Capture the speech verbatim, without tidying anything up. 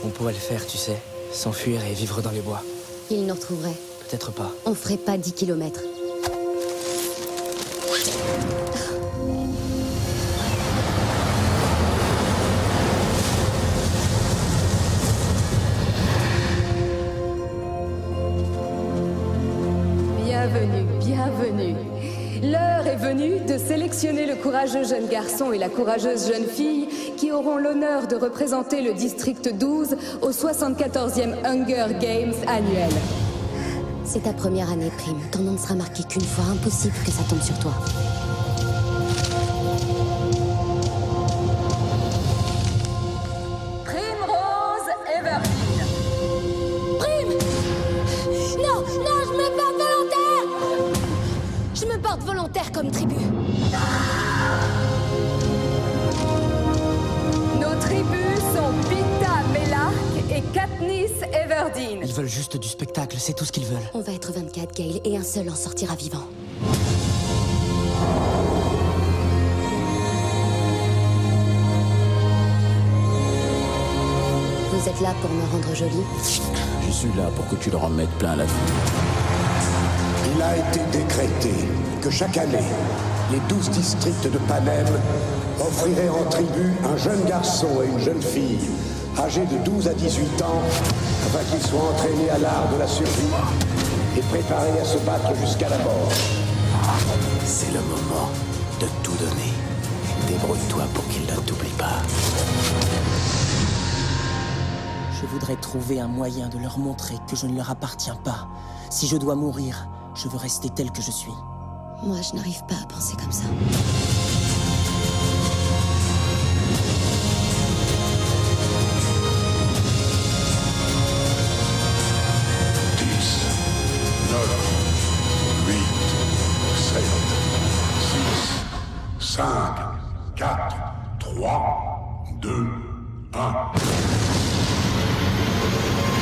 qu'on pourrait le faire, tu sais. S'enfuir et vivre dans les bois. Ils nous retrouveraient. Peut-être pas. On ferait pas dix kilomètres. Bienvenue, bienvenue. L'heure est venue de sélectionner le courageux jeune garçon et la courageuse jeune fille qui auront l'honneur de représenter le district douze au soixante-quatorzième Hunger Games annuel. C'est ta première année, Prime. Ton nom ne sera marqué qu'une fois. Impossible que ça tombe sur toi. Primrose Everdeen. Prime! Non, non, je me porte volontaire! Je me porte volontaire comme tribu. Nos tribus sont Pita Mellark et Katniss Everdeen. Ils veulent juste du spectacle, c'est tout ce qu'ils veulent. On va être vingt-quatre, Gale, et un seul en sortira vivant. Vous êtes là pour me rendre jolie? Je suis là pour que tu leur en mettes plein la vue. Il a été décrété que chaque année, les douze districts de Panem offriraient en tribu un jeune garçon et une jeune fille, âgés de douze à dix-huit ans, afin qu'ils soient entraînés à l'art de la survie et préparés à se battre jusqu'à la mort. C'est le moment de tout donner. Débrouille-toi pour qu'ils ne t'oublient pas. Je voudrais trouver un moyen de leur montrer que je ne leur appartiens pas. Si je dois mourir, je veux rester tel que je suis. Moi, je n'arrive pas à penser comme ça. dix, neuf, huit, sept, six, cinq, quatre, trois, deux, un.